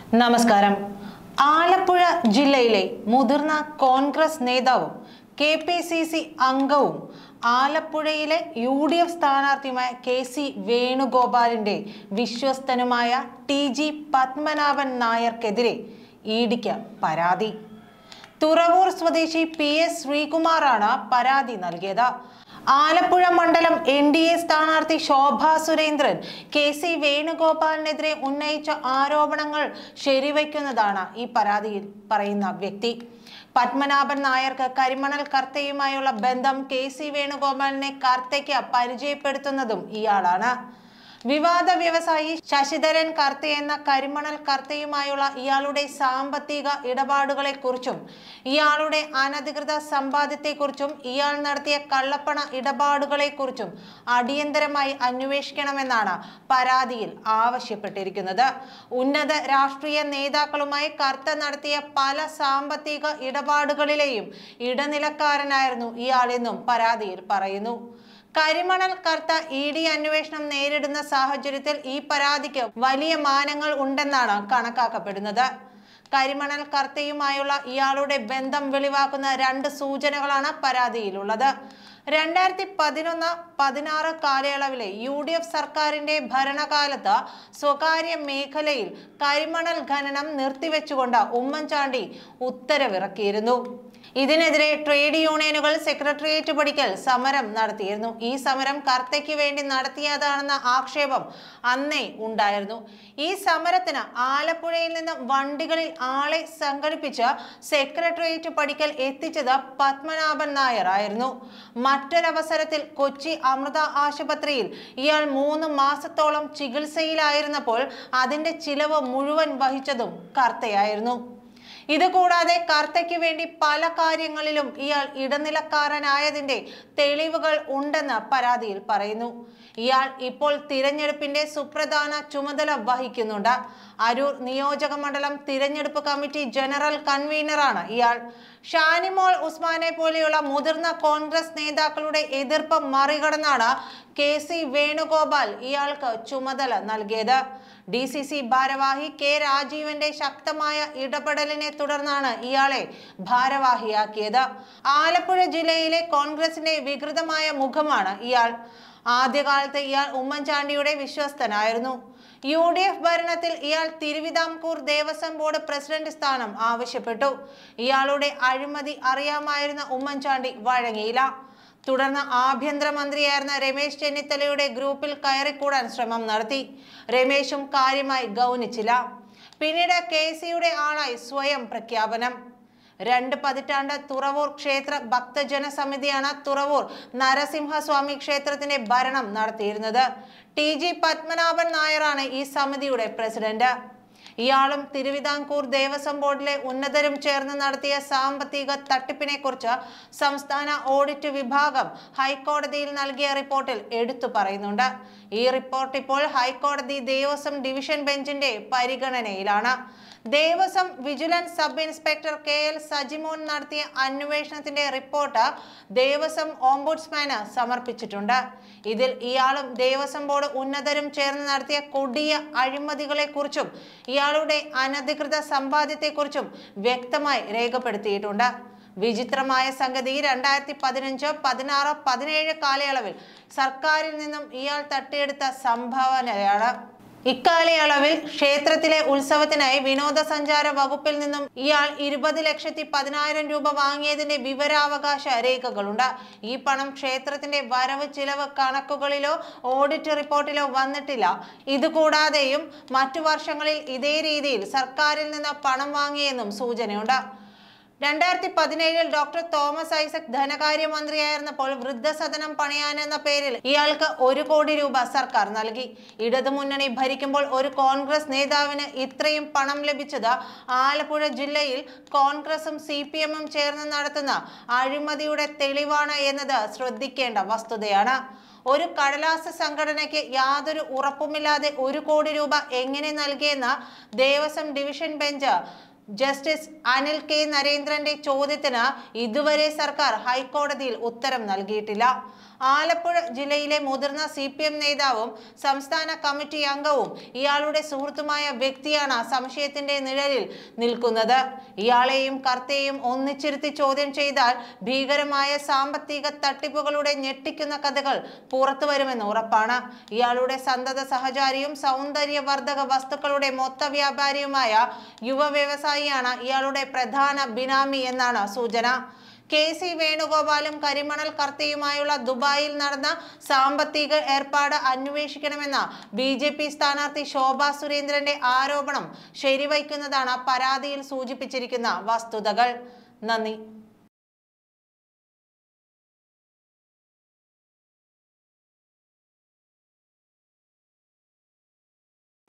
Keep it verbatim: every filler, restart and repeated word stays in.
നമസ്കാരം. ആലപ്പുഴ ജില്ലയിലെ മുതിർന്ന കോൺഗ്രസ് നേതാവും കെ പി സി സി അംഗവും ആലപ്പുഴയിലെ യു ഡി എഫ് സ്ഥാനാർത്ഥിയുമായ കെ സി വേണുഗോപാലിന്റെ വിശ്വസ്തനുമായ ടി ജി പത്മനാഭൻ നായർക്കെതിരെ ഇ ഡിക്ക് പരാതി. തുറവൂർ സ്വദേശി പി എസ് ശ്രീകുമാറാണ് പരാതി നൽകിയത്. ആലപ്പുഴ മണ്ഡലം എൻ ഡി എ സ്ഥാനാർത്ഥി ശോഭ സുരേന്ദ്രൻ കെ സി വേണുഗോപാലിനെതിരെ ഉന്നയിച്ച ആരോപണങ്ങൾ ശരിവയ്ക്കുന്നതാണ് ഈ പരാതിയിൽ പറയുന്ന വ്യക്തി. പത്മനാഭൻ നായർക്ക് കരിമണൽ കർത്തയുമായുള്ള ബന്ധം കെ സി വേണുഗോപാലിനെ കർത്തയ്ക്ക് പരിചയപ്പെടുത്തുന്നതും ഇയാളാണ്. വിവാദ വ്യവസായി ശശിധരൻ കർത്ത എന്ന കരിമണൽ കർത്തയുമായുള്ള ഇയാളുടെ സാമ്പത്തിക ഇടപാടുകളെ കുറിച്ചും ഇയാളുടെ അനധികൃത സമ്പാദ്യത്തെക്കുറിച്ചും ഇയാൾ നടത്തിയ കള്ളപ്പണ ഇടപാടുകളെ കുറിച്ചും അടിയന്തരമായി അന്വേഷിക്കണമെന്നാണ് പരാതിയിൽ ആവശ്യപ്പെട്ടിരിക്കുന്നത്. ഉന്നത രാഷ്ട്രീയ നേതാക്കളുമായി കർത്ത നടത്തിയ പല സാമ്പത്തിക ഇടപാടുകളിലെയും ഇടനിലക്കാരനായിരുന്നു ഇയാളെന്നും പരാതിയിൽ പറയുന്നു. കരിമണൽ കർത്ത ഇ ഡി അന്വേഷണം നേരിടുന്ന സാഹചര്യത്തിൽ ഈ പരാതിക്ക് വലിയ മാനങ്ങൾ ഉണ്ടെന്നാണ് കണക്കാക്കപ്പെടുന്നത്. കരിമണൽ കർത്തയുമായുള്ള ഇയാളുടെ ബന്ധം വെളിവാക്കുന്ന രണ്ട് സൂചനകളാണ് പരാതിയിലുള്ളത്. രണ്ടായിരത്തി പതിനൊന്ന് പതിനാറ് കാലയളവിലെ യു ഡി എഫ് സർക്കാരിന്റെ ഭരണകാലത്ത് സ്വകാര്യ മേഖലയിൽ കരിമണൽ ഖനനം നിർത്തിവെച്ചുകൊണ്ട് ഉമ്മൻചാണ്ടി ഉത്തരവിറക്കിയിരുന്നു. ഇതിനെതിരെ ട്രേഡ് യൂണിയനുകൾ സെക്രട്ടേറിയറ്റ് പടിക്കൽ സമരം നടത്തിയിരുന്നു. ഈ സമരം കർത്തയ്ക്ക് വേണ്ടി നടത്തിയതാണെന്ന ആക്ഷേപം അന്നേ ഉണ്ടായിരുന്നു. ഈ സമരത്തിന് ആലപ്പുഴയിൽ നിന്ന് വണ്ടികളിൽ ആളെ സംഘടിപ്പിച്ച് സെക്രട്ടേറിയറ്റ് പടിക്കൽ എത്തിച്ചത് പത്മനാഭൻ നായർ ആയിരുന്നു. മറ്റൊരവസരത്തിൽ കൊച്ചി അമൃത ആശുപത്രിയിൽ ഇയാൾ മൂന്ന് മാസത്തോളം ചികിത്സയിലായിരുന്നപ്പോൾ അതിന്റെ ചിലവ് മുഴുവൻ വഹിച്ചതും കർത്തയായിരുന്നു. ഇതുകൂടാതെ കർത്തയ്ക്ക് വേണ്ടി പല കാര്യങ്ങളിലും ഇയാൾ ഇടനിലക്കാരനായതിന്റെ തെളിവുകൾ ഉണ്ടെന്ന് പരാതിയിൽ പറയുന്നു. ഇയാൾ ഇപ്പോൾ തിരഞ്ഞെടുപ്പിന്റെ സുപ്രധാന ചുമതല വഹിക്കുന്നുണ്ട്. അരൂർ നിയോജക മണ്ഡലം തിരഞ്ഞെടുപ്പ് കമ്മിറ്റി ജനറൽ കൺവീനറാണ് ഇയാൾ. ഷാനിമോൾ ഉസ്മാനെ പോലെയുള്ള മുതിർന്ന കോൺഗ്രസ് നേതാക്കളുടെ എതിർപ്പ് മറികടന്നാണ് കെ സി വേണുഗോപാൽ ഇയാൾക്ക് ചുമതല നൽകിയത്. ഡി സി സി ഭാരവാഹി കെ രാജീവന്റെ ശക്തമായ ഇടപെടലിനെ തുടർന്നാണ് ഇയാളെ ഭാരവാഹിയാക്കിയത്. ആലപ്പുഴ ജില്ലയിലെ കോൺഗ്രസിന്റെ വികൃതമായ മുഖമാണ് ഇയാൾ. ആദ്യകാലത്ത് ഇയാൾ ഉമ്മൻചാണ്ടിയുടെ വിശ്വസ്തനായിരുന്നു. യു ഡി എഫ് ഭരണത്തിൽ ഇയാൾ തിരുവിതാംകൂർ ദേവസ്വം ബോർഡ് പ്രസിഡന്റ് സ്ഥാനം ആവശ്യപ്പെട്ടു. ഇയാളുടെ അഴിമതി അറിയാമായിരുന്ന ഉമ്മൻചാണ്ടി വഴങ്ങിയില്ല. തുടർന്ന് ആഭ്യന്തരമന്ത്രിയായിരുന്ന രമേശ് ചെന്നിത്തലയുടെ ഗ്രൂപ്പിൽ കയറിക്കൂടാൻ ശ്രമം നടത്തി. രമേശും കാര്യമായി ഗൗനിച്ചില്ല. പിന്നീട് കെ സിയുടെ ആളായി സ്വയം പ്രഖ്യാപനം. രണ്ട് പതിറ്റാണ്ട് തുറവൂർ ക്ഷേത്ര ഭക്തജന സമിതിയാണ് തുറവൂർ നരസിംഹസ്വാമി ക്ഷേത്രത്തിന്റെ ഭരണം നടത്തിയിരുന്നത്. ടി ജി പത്മനാഭൻ നായരാണ് ഈ സമിതിയുടെ പ്രസിഡന്റ്. ഇയാളും തിരുവിതാംകൂർ ദേവസ്വം ബോർഡിലെ ഉന്നതരും ചേർന്ന് നടത്തിയ സാമ്പത്തിക തട്ടിപ്പിനെ കുറിച്ച് സംസ്ഥാന ഓഡിറ്റ് വിഭാഗം ഹൈക്കോടതിയിൽ നൽകിയ റിപ്പോർട്ടിൽ എടുത്തു പറയുന്നുണ്ട്. ഈ റിപ്പോർട്ട് ഇപ്പോൾ ഹൈക്കോടതി ദേവസ്വം ഡിവിഷൻ ബെഞ്ചിന്റെ പരിഗണനയിലാണ്. Devaswom vigilance sub inspector K L Sajimon നടത്തിയ അന്വേഷണത്തിന്റെ റിപ്പോർട്ട് ദേവസ്വം ഓംബുഡ്സ്മാന് സമർപ്പിച്ചിട്ടുണ്ട്. ഇതിൽ ഇയാളും ദേവസ്വം ബോർഡ് ഉന്നതരും ചേർന്ന് നടത്തിയ കൊടിയ അഴിമതികളെ കുറിച്ചും ഇയാളുടെ അനധികൃത സമ്പാദ്യത്തെക്കുറിച്ചും വ്യക്തമായി രേഖപ്പെടുത്തിയിട്ടുണ്ട്. വിചിത്രമായ സംഗതി, രണ്ടായിരത്തി പതിനഞ്ച് പതിനാറ് പതിനേഴ് കാലയളവിൽ സർക്കാരിൽ നിന്നും ഇയാൾ തട്ടിയെടുത്ത സംഭാവനയാണ്. ഇക്കാലയളവിൽ ക്ഷേത്രത്തിലെ ഉത്സവത്തിനായി വിനോദസഞ്ചാര വകുപ്പിൽ നിന്നും ഇയാൾ ഇരുപത് ലക്ഷത്തി പതിനായിരം രൂപ വാങ്ങിയതിന്റെ വിവരാവകാശ രേഖകളുണ്ട്. ഈ പണം ക്ഷേത്രത്തിന്റെ വരവ് ചിലവ് കണക്കുകളിലോ ഓഡിറ്റ് റിപ്പോർട്ടിലോ വന്നിട്ടില്ല. ഇതുകൂടാതെയും മറ്റു വർഷങ്ങളിൽ ഇതേ രീതിയിൽ സർക്കാരിൽ നിന്ന് പണം വാങ്ങിയെന്നും സൂചനയുണ്ട്. രണ്ടായിരത്തി പതിനേഴിൽ ഡോക്ടർ തോമസ് ഐസക് ധനകാര്യമന്ത്രിയായിരുന്നപ്പോൾ വൃദ്ധസദനം പണിയാനെന്ന പേരിൽ ഇയാൾക്ക് ഒരു കോടി രൂപ സർക്കാർ നൽകി. ഇടതുമുന്നണി ഭരിക്കുമ്പോൾ ഒരു കോൺഗ്രസ് നേതാവിന് ഇത്രയും പണം ലഭിച്ചത് ആലപ്പുഴ ജില്ലയിൽ കോൺഗ്രസും സി പി എമ്മും ചേർന്ന് നടത്തുന്ന അഴിമതിയുടെ തെളിവാണ് എന്നത് ശ്രദ്ധിക്കേണ്ട വസ്തുതയാണ്. ഒരു കടലാസ സംഘടനയ്ക്ക് യാതൊരു ഉറപ്പുമില്ലാതെ ഒരു കോടി രൂപ എങ്ങനെ നൽകിയെന്ന് Devaswom division bench justice Anil K നരേന്ദ്രന്റെ ചോദ്യത്തിന് ഇതുവരെ സർക്കാർ ഹൈക്കോടതിയിൽ ഉത്തരം നൽകിയിട്ടില്ല. ആലപ്പുഴ ജില്ലയിലെ മുതിർന്ന സി പി എം നേതാവും സംസ്ഥാന കമ്മിറ്റി അംഗവും ഇയാളുടെ സുഹൃത്തുമായ വ്യക്തിയാണ് സംശയത്തിന്റെ നിഴലിൽ നിൽക്കുന്നത്. ഇയാളെയും കർത്തയെയും ഒന്നിച്ചിരുത്തി ചോദ്യം ചെയ്താൽ ഭീകരമായ സാമ്പത്തിക തട്ടിപ്പുകളുടെ ഞെട്ടിക്കുന്ന കഥകൾ പുറത്തു വരുമെന്ന് ഉറപ്പാണ്. ഇയാളുടെ സന്തത സഹചാരിയും സൗന്ദര്യവർദ്ധക വസ്തുക്കളുടെ മൊത്ത വ്യാപാരിയുമായ യുവ വ്യവസായിയാണ് ഇയാളുടെ പ്രധാന ബിനാമി എന്നാണ് സൂചന. കെ സി വേണുഗോപാലും കരിമണൽ കർത്തയുമായുള്ള ദുബായിൽ നടന്ന സാമ്പത്തിക ഏർപ്പാട് അന്വേഷിക്കണമെന്ന ബി ജെ പി സ്ഥാനാർത്ഥി ശോഭാ സുരേന്ദ്രന്റെ ആരോപണം ശരിവയ്ക്കുന്നതാണ് പരാതിയിൽ സൂചിപ്പിച്ചിരിക്കുന്ന വസ്തുതകൾ. നന്ദി.